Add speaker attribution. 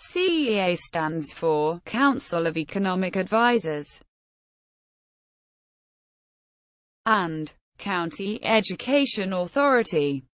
Speaker 1: CEA stands for Council of Economic Advisers and County Education Authority.